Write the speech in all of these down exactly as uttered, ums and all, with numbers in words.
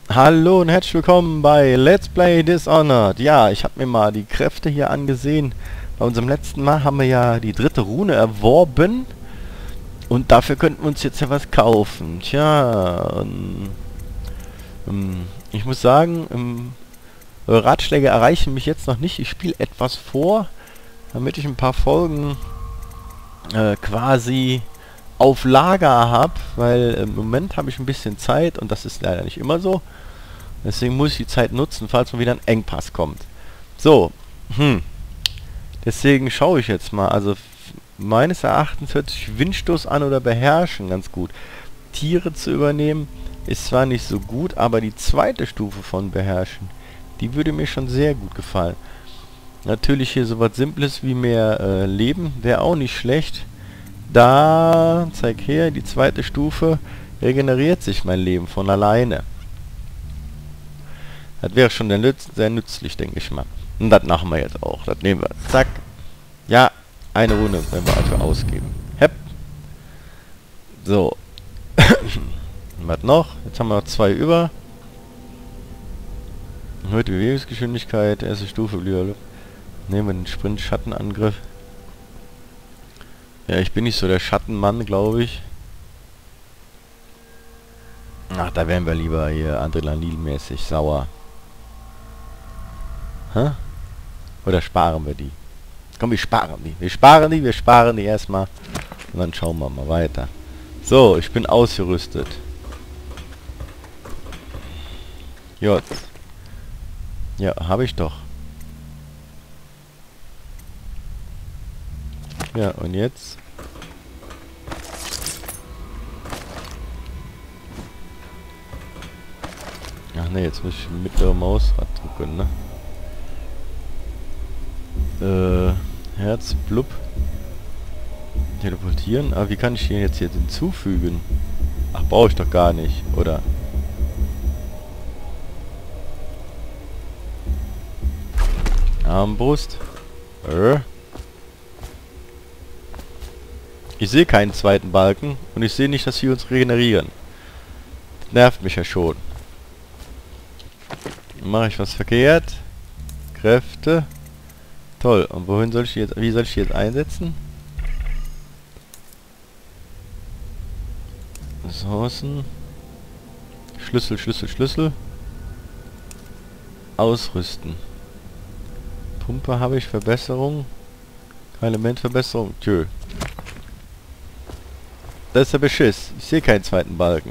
Hallo und herzlich willkommen bei Let's Play Dishonored. Ja, ich habe mir mal die Kräfte hier angesehen. Bei unserem letzten Mal haben wir ja die dritte Rune erworben. Und dafür könnten wir uns jetzt ja was kaufen. Tja, ähm, ähm, ich muss sagen, ähm, eure Ratschläge erreichen mich jetzt noch nicht. Ich spiele etwas vor, damit ich ein paar Folgen äh, quasi auf Lager habe, weil im Moment habe ich ein bisschen Zeit und das ist leider nicht immer so. Deswegen muss ich die Zeit nutzen, falls mal wieder ein Engpass kommt. So, hm. Deswegen schaue ich jetzt mal. Also meines Erachtens hört sich Windstoß an oder Beherrschen ganz gut. Tiere zu übernehmen ist zwar nicht so gut, aber die zweite Stufe von Beherrschen, die würde mir schon sehr gut gefallen. Natürlich hier so was Simples wie mehr äh, Leben wäre auch nicht schlecht. Da, zeig her, die zweite Stufe, regeneriert sich mein Leben von alleine. Das wäre schon sehr, nütz sehr nützlich, denke ich mal. Und das machen wir jetzt auch. Das nehmen wir. Zack. Ja, eine Runde, wenn wir also ausgeben. Hepp. So. Was noch? Jetzt haben wir noch zwei über. Erhöhte Bewegungsgeschwindigkeit, erste Stufe. Nehmen wir den Sprint-Schattenangriff. Ja, ich bin nicht so der Schattenmann, glaube ich. Ach, da wären wir lieber hier adrenalinmäßig sauer. Hä? Oder sparen wir die? Komm, wir sparen die. Wir sparen die, wir sparen die erstmal. Und dann schauen wir mal weiter. So, ich bin ausgerüstet. J. Ja, habe ich doch. Ja, und jetzt? Ach ne, jetzt muss ich mit der Mausrad drücken, ne? Äh, Herz, blub. Teleportieren. Aber wie kann ich den jetzt hier hinzufügen? Ach, brauche ich doch gar nicht, oder? Armbrust. Äh. Ich sehe keinen zweiten Balken und ich sehe nicht, dass wir uns regenerieren. Das nervt mich ja schon. Mache ich was verkehrt? Kräfte. Toll. Und wohin soll ich die jetzt, wie soll ich die jetzt einsetzen? Ressourcen. Schlüssel, Schlüssel, Schlüssel. Ausrüsten. Pumpe habe ich, Verbesserung. Elementverbesserung. Tschö. Das ist der Beschiss. Ich sehe keinen zweiten Balken.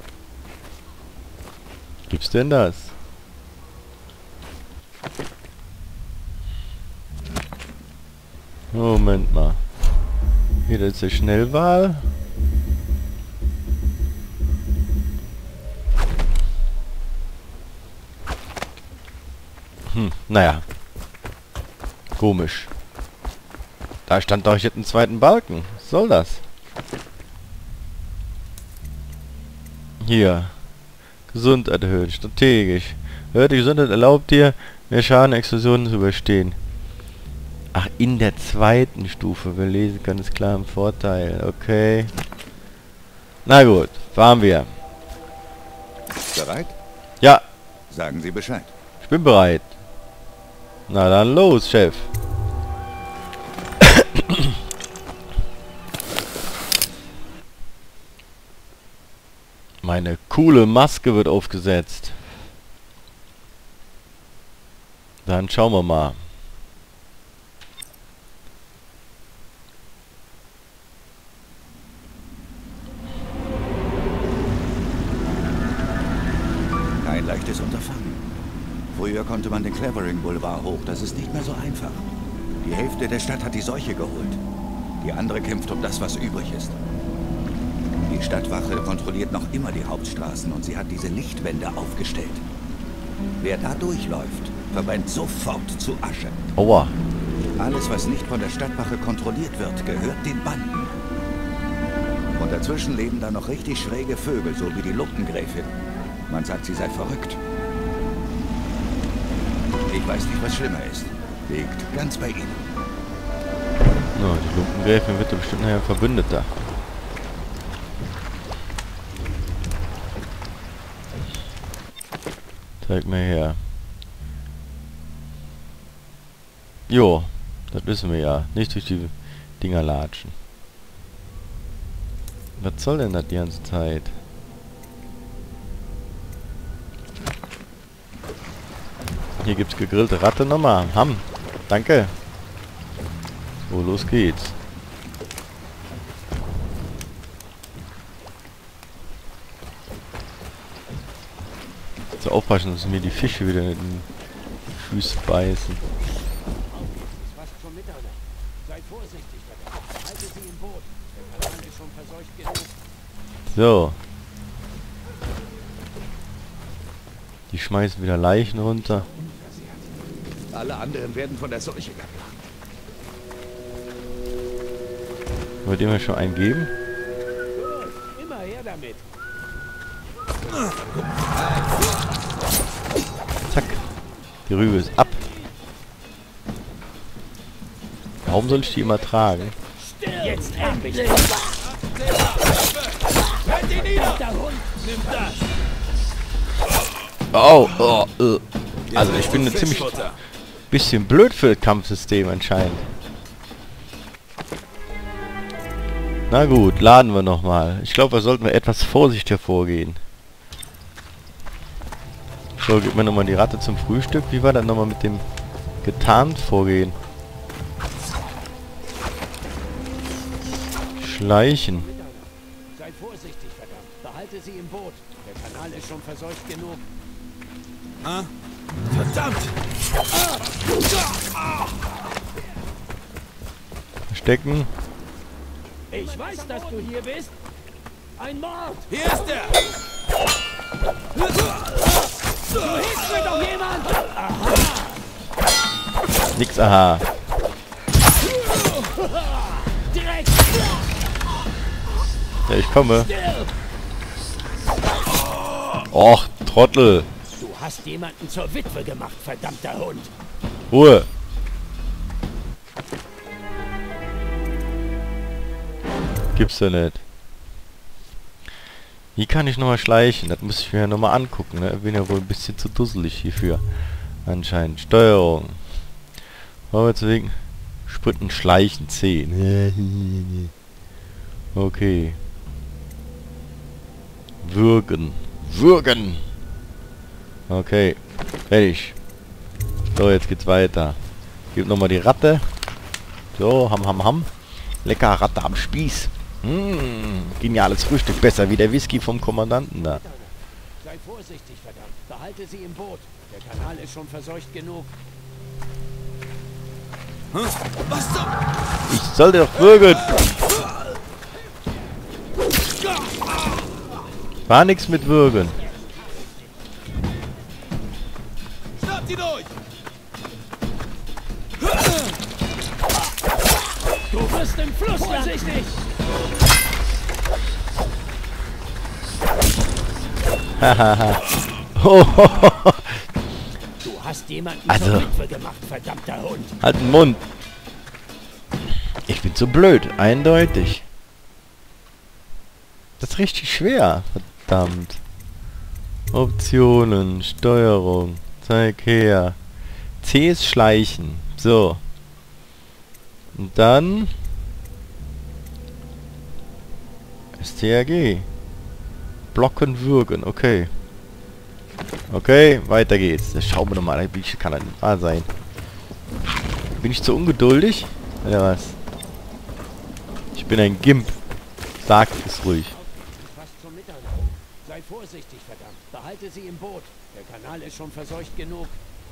Gibt's denn das? Moment mal. Hier, das ist die Schnellwahl. Hm, naja. Komisch. Da stand doch jetzt einen zweiten Balken. Was soll das? Hier. Gesundheit erhöht. Strategisch. Erhöhte Gesundheit erlaubt dir, mehr Schadenexplosionen zu überstehen. Ach, in der zweiten Stufe. Wir lesen können, ist klar im Vorteil. Okay. Na gut, fahren wir. Bereit? Ja, Sagen Sie Bescheid. ich bin bereit. Na dann los, Chef. Meine coole Maske wird aufgesetzt. Dann schauen wir mal. Kein leichtes Unterfangen. Früher konnte man den Clavering Boulevard hoch. Das ist nicht mehr so einfach. Die Hälfte der Stadt hat die Seuche geholt. Die andere kämpft um das, was übrig ist. Die Stadtwache kontrolliert noch immer die Hauptstraßen und sie hat diese Lichtwände aufgestellt. Wer da durchläuft, verbrennt sofort zu Asche. Aua. Alles, was nicht von der Stadtwache kontrolliert wird, gehört den Banden. Und dazwischen leben da noch richtig schräge Vögel, so wie die Lumpengräfin. Man sagt, sie sei verrückt. Ich weiß nicht, was schlimmer ist. Liegt ganz bei Ihnen. No, die Lumpengräfin wird bestimmt nachher ein Verbündeter. Zeig mir her. Jo, das wissen wir ja. Nicht durch die Dinger latschen. Was soll denn das die ganze Zeit? Hier gibt's gegrillte Ratte nochmal. Ham. Danke. So, los geht's. So aufpassen, dass mir die Fische wieder in den Füße beißen. Fast schon Mitternacht. Sei vorsichtig, verdammt. Halte sie im Boot. Der Kanal ist schon verseucht genug. So. Die schmeißen wieder Leichen runter. Alle anderen werden von der Seuche geplagt. Wollt ihr mir schon einen geben? Gut, immer her damit. Zack. Die Rübe ist ab. Warum soll ich die immer tragen? Jetzt hab ich dich. Halt ihn nieder! Der Hund nimmt das. Oh, oh, oh. Also ich bin ein ziemlich bisschen blöd für das Kampfsystem anscheinend. Na gut, laden wir nochmal. Ich glaube, wir sollten wir etwas vorsichtiger vorgehen. So, gib mir nochmal die Ratte zum Frühstück. Wie war das nochmal mit dem getarnt vorgehen? Schleichen. Sei vorsichtig, verdammt. Behalte sie im Boot. Der Kanal ist schon verseucht genug. Ah? Verdammt! Verstecken. Ich weiß, dass du hier bist. Ein Mord! Hier ist er! Du hilfst mir doch jemand! Nix, aha. Direkt! Ja, ich komme. Och, Trottel. Du hast jemanden zur Witwe gemacht, verdammter Hund. Ruhe. Gibt's ja nicht. Wie kann ich nochmal schleichen? Das muss ich mir ja nochmal angucken. Ne? Bin ja wohl ein bisschen zu dusselig hierfür. Anscheinend. Steuerung. Vorwärtswegen. Sprinten, schleichen, C. Okay. Würgen. Würgen. Okay. Fertig. So, jetzt geht's weiter. Gib nochmal die Ratte. So, ham, ham, ham. Lecker Ratte am Spieß. Mmh, geniales Frühstück. Besser wie der Whisky vom Kommandanten da. Sei vorsichtig, verdammt. Behalte sie im Boot. Der Kanal ist schon verseucht genug. Was zum... Ich sollte doch würgen. War nix mit würgen. Schnappt ihn durch! Du wirst im Fluss vorsichtig! Hahaha. Du hast jemanden Also- zur Witwe gemacht, verdammter Hund. Halt den Mund. Ich bin zu blöd. Eindeutig. Das ist richtig schwer. Verdammt. Optionen. Steuerung. Zeig her. C ist Schleichen. So. Und dann... S T R G. Blocken, würgen. Okay. Okay, weiter geht's. Das schauen wir nochmal. Wie kann das nicht wahr sein? Bin ich zu ungeduldig? Oder was? Ich bin ein Gimp. Sagt es ruhig. Fast schon Mitternacht. Sei vorsichtig, verdammt. Behalte sie im Boot. Der Kanal ist schon verseucht genug.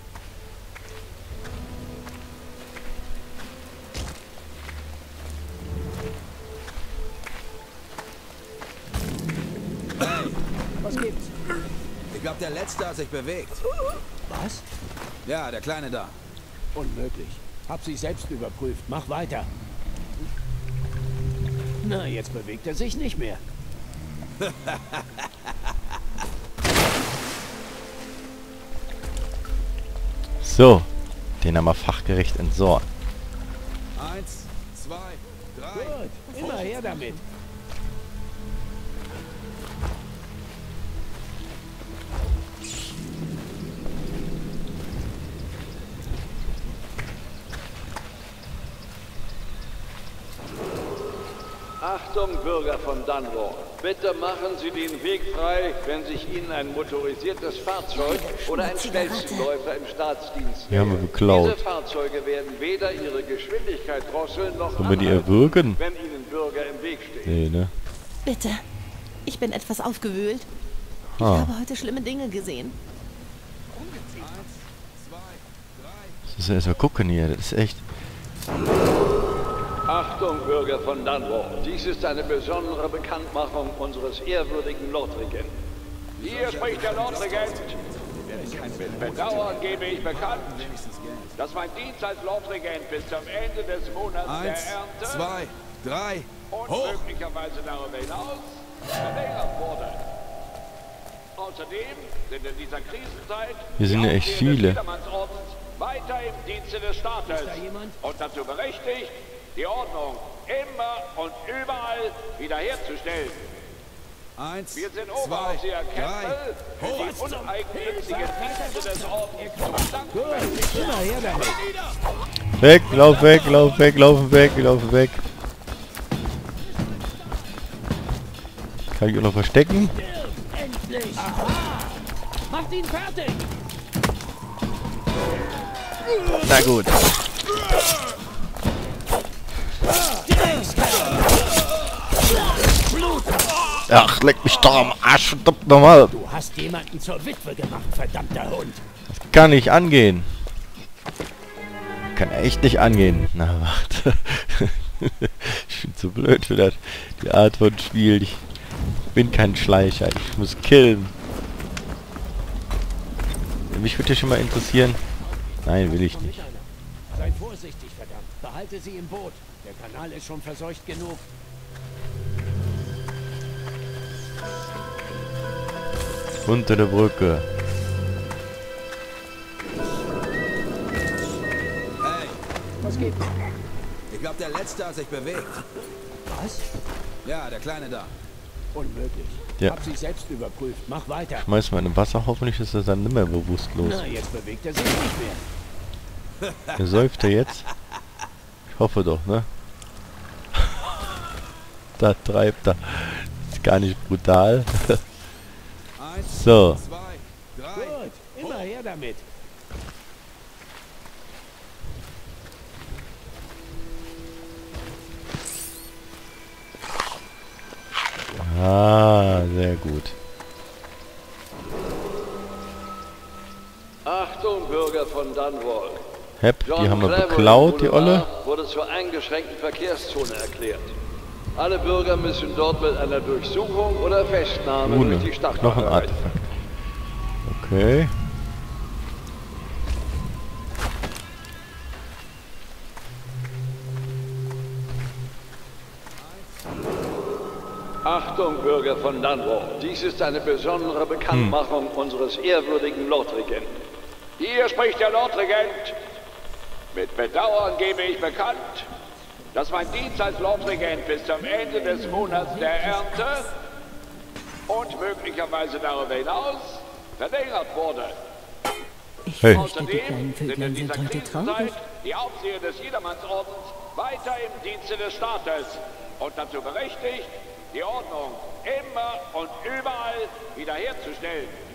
Was gibt's? Ich glaube, der Letzte hat sich bewegt. Was? Ja, der Kleine da. Unmöglich. Hab sie selbst überprüft. Mach weiter. Na, jetzt bewegt er sich nicht mehr. So. Den haben wir fachgerecht entsorgt. Eins, zwei, drei. Gut, immer her damit. Achtung, Bürger von Dunwall. Bitte machen Sie den Weg frei, wenn sich Ihnen ein motorisiertes Fahrzeug oder ein Schnellzugläufer im Staatsdienst Die haben wir nähert. geklaut. Diese Fahrzeuge werden weder ihre Geschwindigkeit drosseln noch Sollen wir die anhalten, erwürgen? wenn Ihnen Bürger im Weg stehen. Nee, ne? Bitte. Ich bin etwas aufgewühlt. Ich Ah. habe heute schlimme Dinge gesehen. Das müssen wir erstmal gucken hier. Das ist echt... Achtung, Bürger von Dunwall. Dies ist eine besondere Bekanntmachung unseres ehrwürdigen Lordregenten. Hier spricht der Lordregent. Mit Bedauern gebe ich bekannt, dass mein Dienst als Lordregent bis zum Ende des Monats Eins, der Ernte zwei, drei, und hoch! möglicherweise darüber hinaus verlängert wurde. Außerdem sind in dieser Krisenzeit Hier sind ja die echt Aufseher des viele. Jedermannsordens weiter im Dienste des Staates und dazu berechtigt, die Ordnung immer und überall wiederherzustellen. Eins, Wir sind zwei, Oberaufseher drei, Campbell für hoch! die uneigennützigen Dienste des Ordens. Danke. Immer her damit. Weg, lauf weg, lauf weg, laufen weg, laufen weg. Kann ich auch noch verstecken? Endlich. Aha. Macht ihn fertig. Na gut. Ach, leck mich doch am Arsch, verdammt nochmal. Du hast jemanden zur Witwe gemacht, verdammter Hund. Kann nicht angehen. Kann echt nicht angehen. Na, warte. Ich bin zu blöd für das. Die Art von Spiel. Ich bin kein Schleicher. Ich muss killen. Mich würde ja schon mal interessieren. Nein, will ich nicht. Sei vorsichtig, verdammt. Behalte sie im Boot. Der Kanal ist schon verseucht genug. Unter der Brücke. Hey, Was geht? ich glaube, der Letzte hat sich bewegt. Was? Ja, der Kleine da. Unmöglich. Ja. Hab sich selbst überprüft. Mach weiter. Schmeiß mal in Wasser, hoffentlich ist er dann nimmer bewusstlos. Na, jetzt bewegt er sich nicht mehr. Er säuft er jetzt? Ich hoffe doch, ne? Da treibt er. Ist gar nicht brutal. Eins, So. zwei, drei, Gut, immer her damit. Ah, sehr gut. Achtung, Bürger von Dunwall. Hepp, die John haben wir Clavering beklaut, die Olle. Boulevard wurde zur eingeschränkten Verkehrszone erklärt. Alle Bürger müssen dort mit einer Durchsuchung oder Festnahme Rune, durch die Stadt Knochenartefakt. Okay. Achtung, Bürger von Dunwall. Dies ist eine besondere Bekanntmachung Hm. unseres ehrwürdigen Lordregenten. Hier spricht der Lordregent. Mit Bedauern gebe ich bekannt, dass mein Dienst als Lordregent bis zum Ende des Monats der Ernte und möglicherweise darüber hinaus verlängert wurde. Ich Hey. fürchte, die Außerdem kleinen sind in Vöglein dieser sind heute Krisenzeit traurig. die Aufseher des Jedermannsordens weiter im Dienste des Staates und dazu berechtigt, die Ordnung immer und überall wiederherzustellen.